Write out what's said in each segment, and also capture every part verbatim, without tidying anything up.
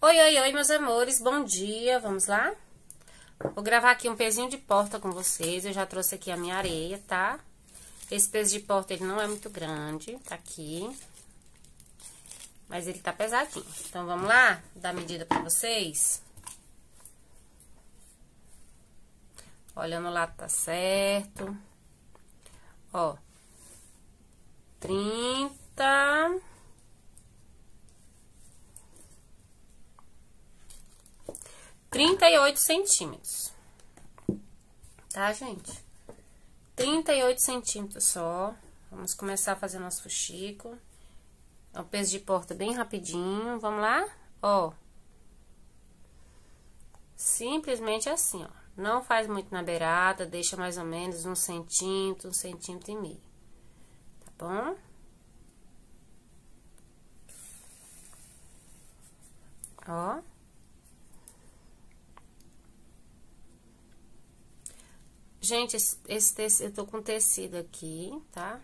Oi, oi, oi, meus amores, bom dia, vamos lá? Vou gravar aqui um pezinho de porta com vocês, eu já trouxe aqui a minha areia, tá? Esse peso de porta, ele não é muito grande, tá aqui. Mas ele tá pesadinho. Então, vamos lá? Dar medida pra vocês. Olha, no lado tá certo. Ó. Trinta... trinta e oito centímetros. Tá, gente? trinta e oito centímetros só. Vamos começar a fazer nosso fuxico. É um peso de porta bem rapidinho. Vamos lá? Ó. Simplesmente assim, ó. Não faz muito na beirada, deixa mais ou menos um centímetro, um centímetro e meio. Tá bom? Ó. Gente, esse, esse tecido, eu tô com tecido aqui, tá?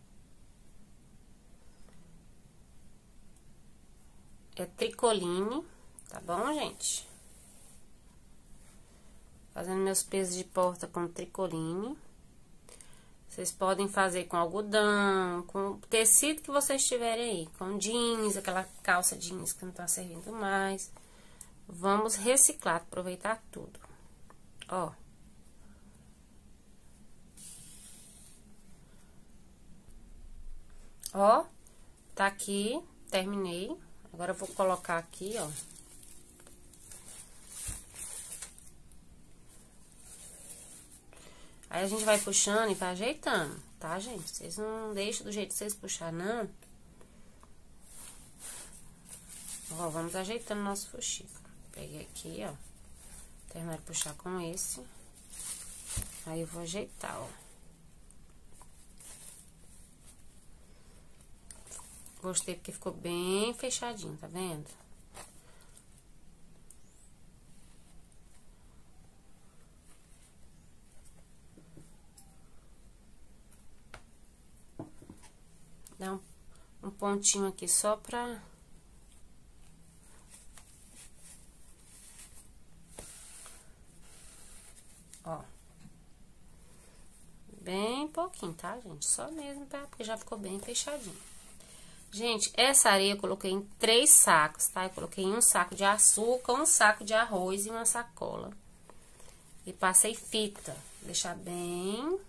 É tricoline, tá bom, gente? Fazendo meus pesos de porta com tricoline. Vocês podem fazer com algodão, com tecido que vocês tiverem aí. Com jeans, aquela calça jeans que não tá servindo mais. Vamos reciclar, aproveitar tudo. Ó. Ó, tá aqui, terminei. Agora eu vou colocar aqui, ó. Aí a gente vai puxando e vai ajeitando, tá, gente? Vocês não deixam do jeito que vocês puxar, não. Ó, vamos ajeitando nosso fuxico. Peguei aqui, ó. Terminar de puxar com esse. Aí eu vou ajeitar, ó. Gostei porque ficou bem fechadinho, tá vendo? Dá um, um pontinho aqui só pra... Ó. Bem pouquinho, tá, gente? Só mesmo, tá? Porque já ficou bem fechadinho. Gente, essa areia eu coloquei em três sacos, tá? Eu coloquei em um saco de açúcar, um saco de arroz e uma sacola. E passei fita, deixar bem...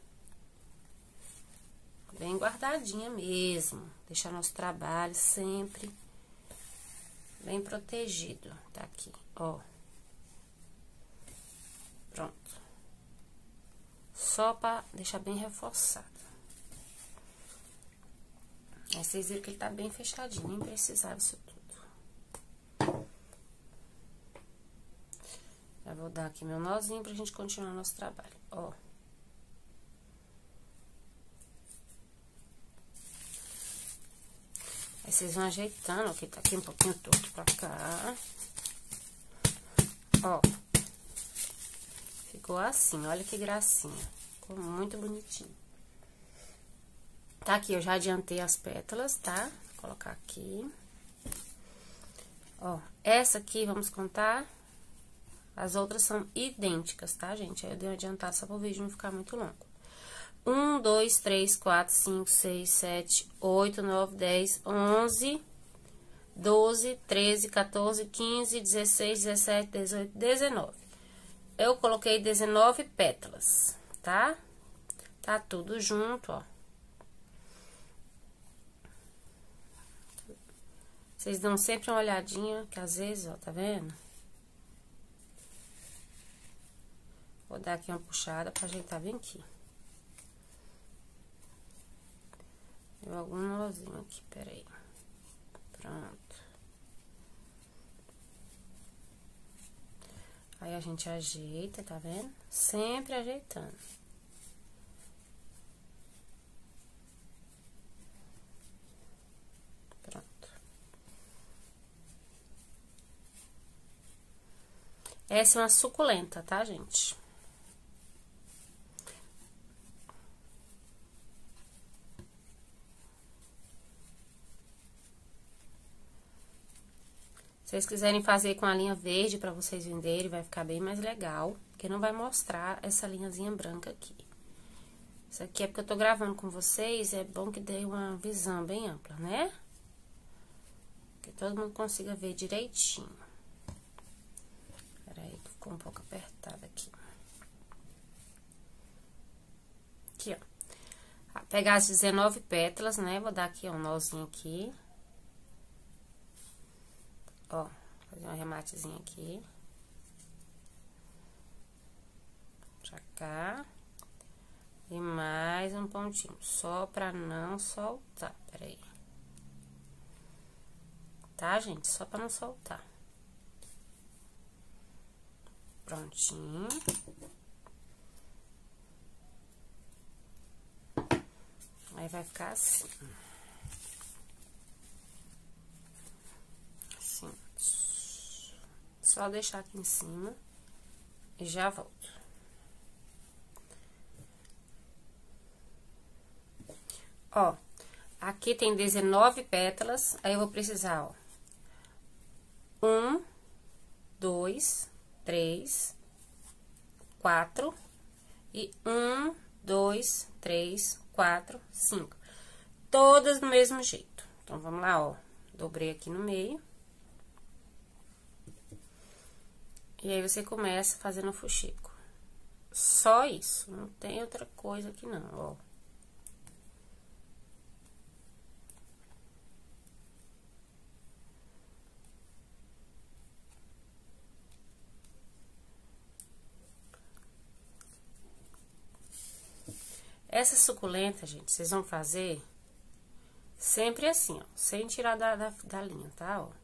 Bem guardadinha mesmo. Deixar nosso trabalho sempre bem protegido. Tá aqui, ó. Pronto. Só pra deixar bem reforçado. Aí, vocês viram que ele tá bem fechadinho, nem precisava isso tudo. Já vou dar aqui meu nozinho pra gente continuar nosso trabalho, ó. Aí, vocês vão ajeitando, ó, que tá aqui um pouquinho torto pra cá. Ó. Ficou assim, olha que gracinha. Ficou muito bonitinho. Tá aqui, eu já adiantei as pétalas, tá? Vou colocar aqui. Ó, essa aqui, vamos contar. As outras são idênticas, tá, gente? Aí eu dei uma adiantada só para o vídeo não ficar muito longo. Um, dois, três, quatro, cinco, seis, sete, oito, nove, dez, onze, doze, treze, quatorze, quinze, dezesseis, dezessete, dezoito, dezenove. Eu coloquei dezenove pétalas, tá? Tá tudo junto, ó. Vocês dão sempre uma olhadinha, que às vezes, ó, tá vendo? Vou dar aqui uma puxada pra ajeitar bem aqui. Deu algum nozinho aqui, peraí. Pronto. Aí, a gente ajeita, tá vendo? Sempre ajeitando. Essa é uma suculenta, tá, gente? Se vocês quiserem fazer com a linha verde pra vocês venderem, vai ficar bem mais legal. Porque não vai mostrar essa linhazinha branca aqui. Isso aqui é porque eu tô gravando com vocês, é bom que dê uma visão bem ampla, né? Que todo mundo consiga ver direitinho. Peraí, ficou um pouco apertado aqui. Aqui, ó. Pegar as dezenove pétalas, né? Vou dar aqui, ó, um nozinho aqui. Ó, fazer um rematezinho aqui. Pra cá. E mais um pontinho, só pra não soltar, peraí. Tá, gente? Só pra não soltar. Prontinho. Aí, vai ficar assim. Assim. Só deixar aqui em cima e já volto. Ó, aqui tem dezenove pétalas, aí eu vou precisar, ó. Um, dois, três, quatro e um, dois, três, quatro, cinco. Todas do mesmo jeito. Então, vamos lá, ó. Dobrei aqui no meio. E aí, você começa fazendo o fuxico. Só isso, não tem outra coisa aqui não, ó. Essa suculenta, gente, vocês vão fazer sempre assim, ó, sem tirar da, da, da linha, tá, ó.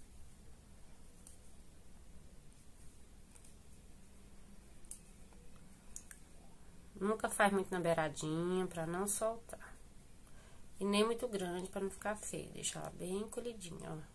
Nunca faz muito na beiradinha, pra não soltar. E nem muito grande, pra não ficar feio. Deixa ela bem encolhidinha, ó.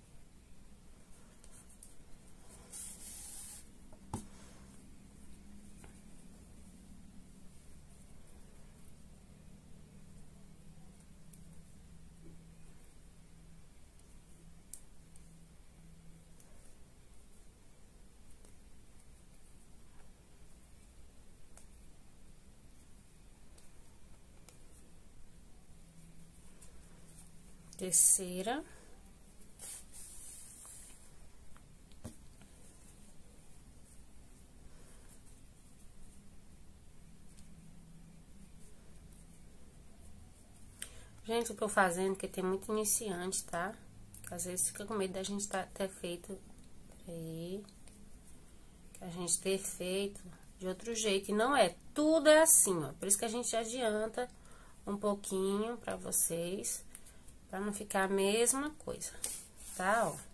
Terceira. Gente, eu tô fazendo porque tem muito iniciante, tá? Às vezes fica com medo da gente tá, ter feito... Peraí. Que a gente ter feito de outro jeito. E não é. Tudo é assim, ó. Por isso que a gente adianta um pouquinho pra vocês. Pra não ficar a mesma coisa, tá, ó.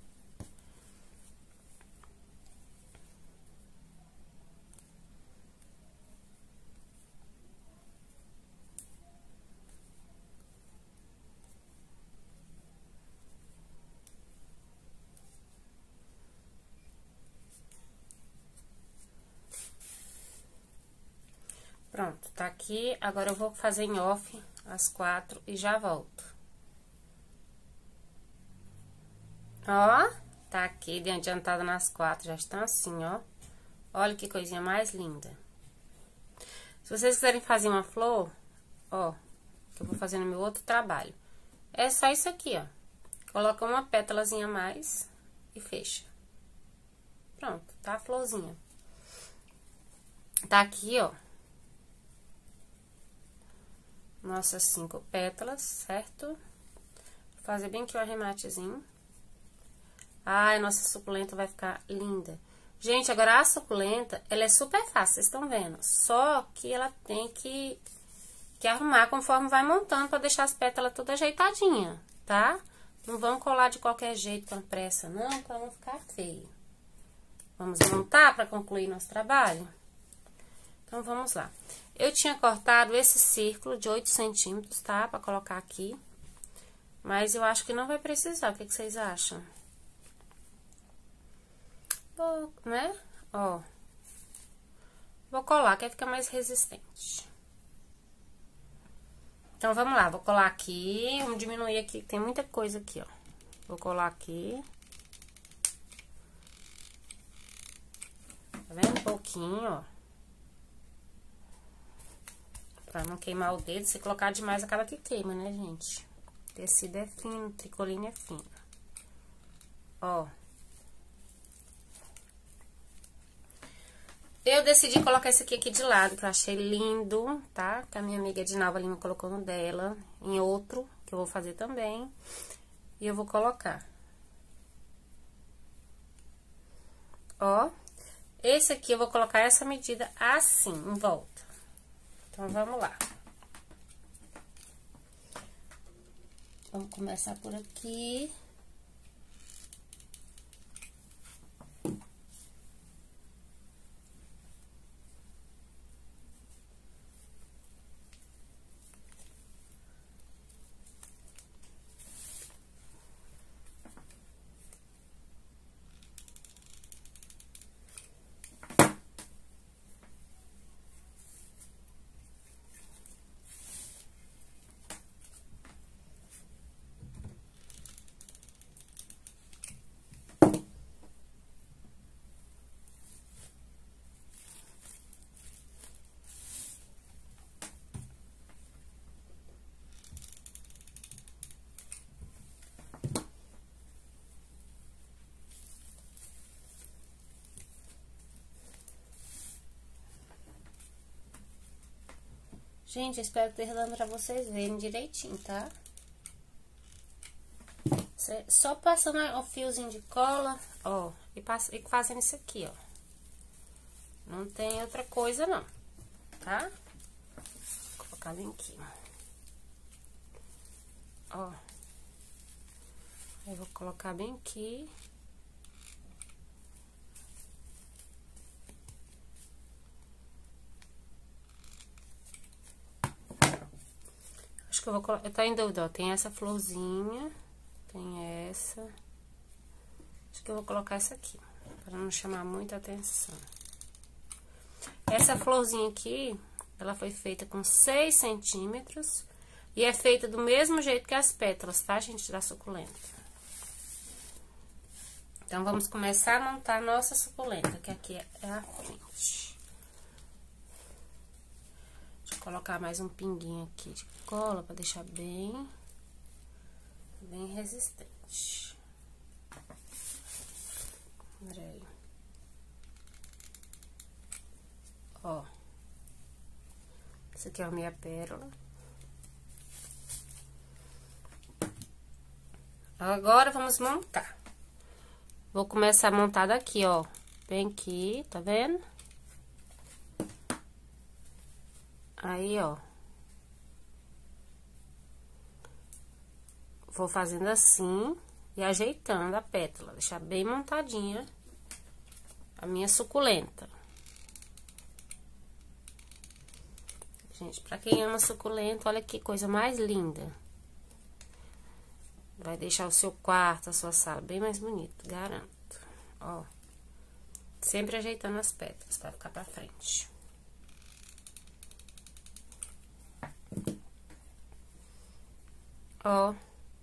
Pronto, tá aqui. Agora, eu vou fazer em off as quatro e já volto. Ó, tá aqui, de adiantada nas quatro, já estão assim, ó. Olha que coisinha mais linda. Se vocês quiserem fazer uma flor, ó, que eu vou fazer no meu outro trabalho, é só isso aqui, ó. Coloca uma pétalazinha a mais e fecha. Pronto, tá a florzinha. Tá aqui, ó. Nossas cinco pétalas, certo? Vou fazer bem aqui o arrematezinho. Ai, nossa suculenta vai ficar linda. Gente, agora a suculenta, ela é super fácil, vocês estão vendo. Só que ela tem que, que arrumar conforme vai montando pra deixar as pétalas toda ajeitadinha, tá? Não vamos colar de qualquer jeito com pressa, não, pra não ficar feio. Vamos montar pra concluir nosso trabalho? Então, vamos lá. Eu tinha cortado esse círculo de oito centímetros, tá? Pra colocar aqui. Mas eu acho que não vai precisar, o que, que vocês acham? Vou, né? Ó. Vou colar, que fica mais resistente. Então, vamos lá, vou colar aqui, vamos diminuir aqui, tem muita coisa aqui, ó. Vou colar aqui. pouquinho, ó. Pra não queimar o dedo. Se colocar demais, acaba que queima, né, gente? O tecido é fino, o tricoline é fino. Ó. Eu decidi colocar esse aqui, aqui de lado, que eu achei lindo, tá? Que a minha amiga Edinalva Lima colocou no dela. Em outro, que eu vou fazer também. E eu vou colocar. Ó. Esse aqui eu vou colocar essa medida assim, em volta. Então, vamos lá. Vamos começar por aqui. Gente, eu espero ter dando pra vocês verem direitinho, tá? Só passando o fiozinho de cola, ó, e, passa, e fazendo isso aqui, ó. Não tem outra coisa, não, tá? Vou colocar bem aqui, ó. Eu vou colocar bem aqui. Acho que eu vou colocar, eu tô em dúvida, ó, tem essa florzinha, tem essa. Acho que eu vou colocar essa aqui, para não chamar muita atenção. Essa florzinha aqui, ela foi feita com seis centímetros e é feita do mesmo jeito que as pétalas, tá, gente, da suculenta. Então, vamos começar a montar a nossa suculenta, que aqui é a frente. Colocar mais um pinguinho aqui de cola para deixar bem, bem resistente. Olha aí. Ó. Essa aqui é a minha pérola. Agora, vamos montar. Vou começar a montar daqui, ó. Bem aqui, tá vendo? Aí, ó. Vou fazendo assim e ajeitando a pétala, deixar bem montadinha a minha suculenta. Gente, pra quem ama suculenta, olha que coisa mais linda. Vai deixar o seu quarto, a sua sala bem mais bonito, garanto. Ó. Sempre ajeitando as pétalas pra ficar pra frente. Ó.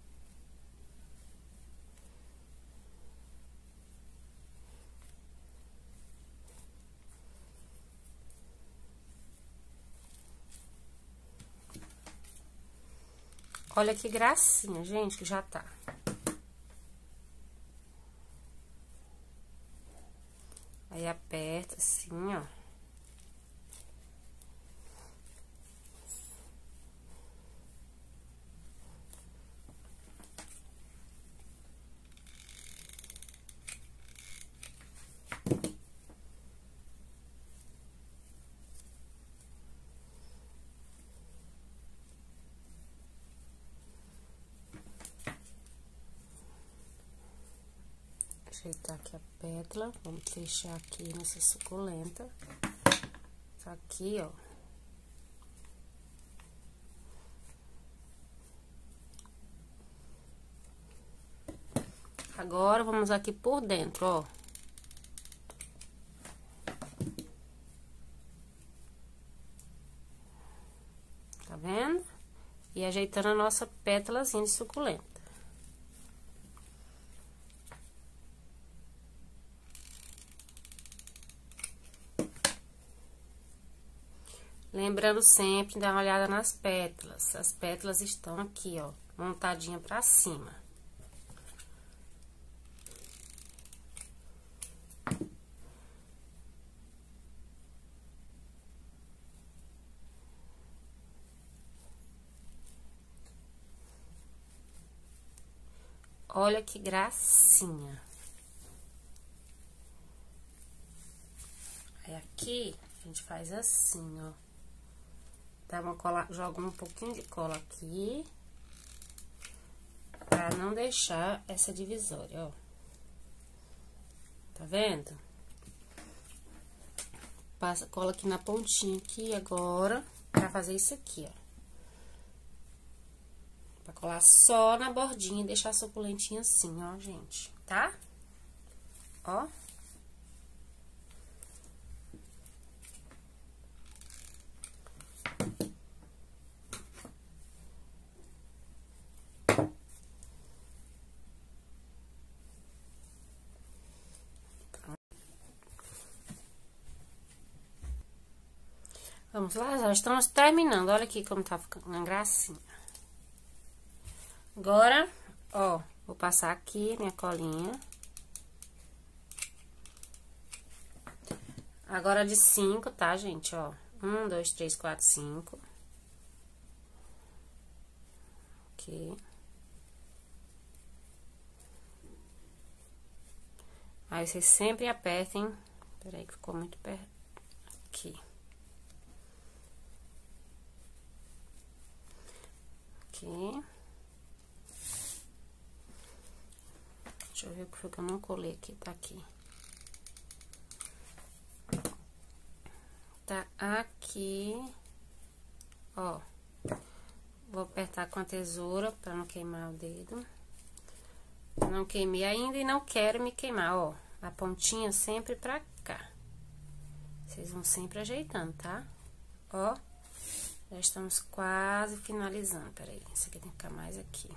Olha que gracinha, gente, que já tá. Aí, aperta assim, ó. Ajeitar aqui a pétala, vamos fechar aqui nessa suculenta. Tá aqui, ó. Agora, vamos aqui por dentro, ó. Tá vendo? E ajeitando a nossa pétalazinha de suculenta. Lembrando sempre de dar uma olhada nas pétalas. As pétalas estão aqui, ó, montadinha pra cima. Olha que gracinha. Aí aqui, a gente faz assim, ó. Dá uma cola, joga um pouquinho de cola aqui. Pra não deixar essa divisória, ó. Tá vendo? Passa cola aqui na pontinha aqui agora, pra fazer isso aqui, ó. Pra colar só na bordinha e deixar suculentinha assim, ó, gente, tá? Ó. Vamos lá, já estamos terminando. Olha aqui como tá ficando uma gracinha. Agora, ó, vou passar aqui minha colinha. Agora de cinco, tá, gente? Ó, um, dois, três, quatro, cinco. Aqui. Aí, vocês sempre apertem. Peraí que ficou muito perto. Aqui. Aqui. Deixa eu ver o que foi que eu não colei aqui, tá aqui. Tá aqui, ó. Vou apertar com a tesoura pra não queimar o dedo. Não queimei ainda e não quero me queimar, ó. A pontinha sempre pra cá. Vocês vão sempre ajeitando, tá? Ó. Já estamos quase finalizando. Peraí, isso aqui tem que ficar mais aqui.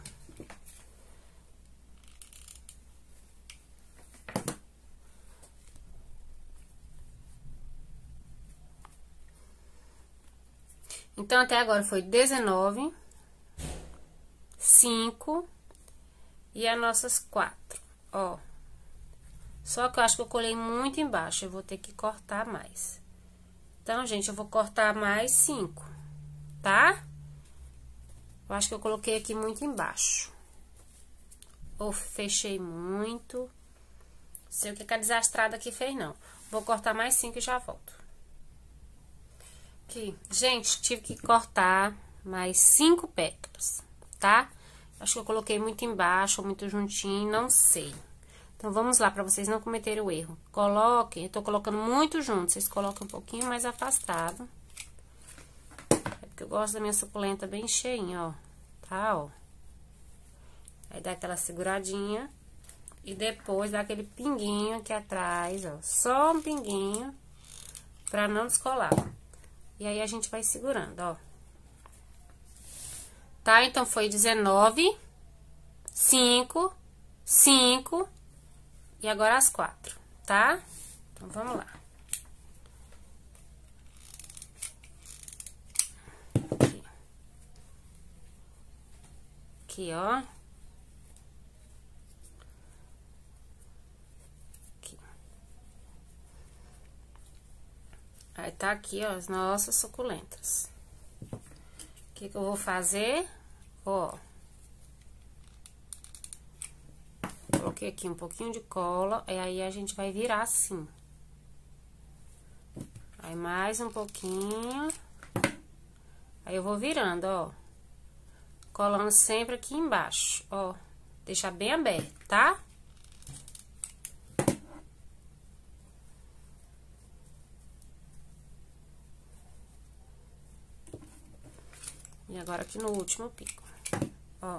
Então, até agora foi dezenove, cinco e as nossas quatro, ó. Só que eu acho que eu colei muito embaixo, eu vou ter que cortar mais. Então, gente, eu vou cortar mais cinco, tá? Eu acho que eu coloquei aqui muito embaixo. Ou fechei muito. Não sei o que a desastrada aqui fez, não. Vou cortar mais cinco e já volto. Aqui. Gente, tive que cortar mais cinco pétalas, tá? Acho que eu coloquei muito embaixo, muito juntinho, não sei. Então, vamos lá, pra vocês não cometerem o erro. Coloquem, eu tô colocando muito junto, vocês colocam um pouquinho mais afastado. É porque eu gosto da minha suculenta bem cheinha, ó, tá, ó. Aí, dá aquela seguradinha e depois dá aquele pinguinho aqui atrás, ó. Só um pinguinho pra não descolar. E aí, a gente vai segurando, ó. Tá? Então, foi dezenove, cinco, cinco e agora as quatro, tá? Então, vamos lá. Aqui, aqui ó. Aqui. Aí, tá aqui, ó, as nossas suculentas. O que que eu vou fazer? Ó. Coloquei aqui um pouquinho de cola, e aí a gente vai virar assim. Aí, mais um pouquinho. Aí, eu vou virando, ó. Colando sempre aqui embaixo, ó. Deixar bem aberto, tá? E agora, aqui no último pico, ó.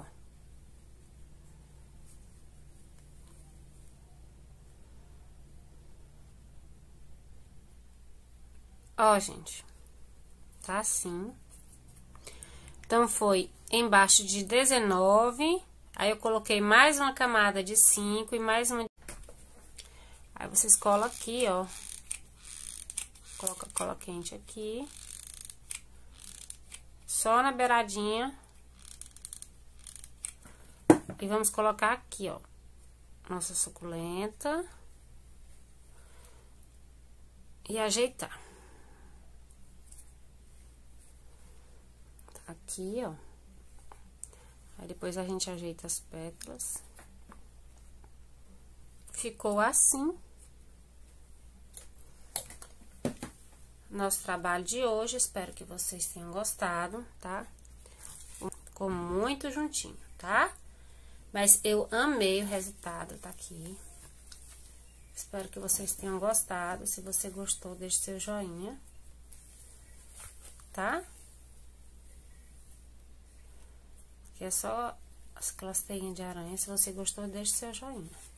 Ó, gente, tá assim. Então, foi embaixo de dezenove, aí eu coloquei mais uma camada de cinco e mais uma... Aí, vocês colam aqui, ó. Coloca cola quente aqui. só na beiradinha. E vamos colocar aqui, ó, nossa suculenta. E ajeitar. Tá aqui, ó. Aí depois a gente ajeita as pétalas. Ficou assim. Nosso trabalho de hoje, espero que vocês tenham gostado, tá? Ficou muito juntinho, tá? Mas eu amei o resultado, tá aqui. Espero que vocês tenham gostado. Se você gostou, deixe seu joinha, tá? Aqui é só as aquelas teinhas de aranha. Se você gostou, deixe seu joinha.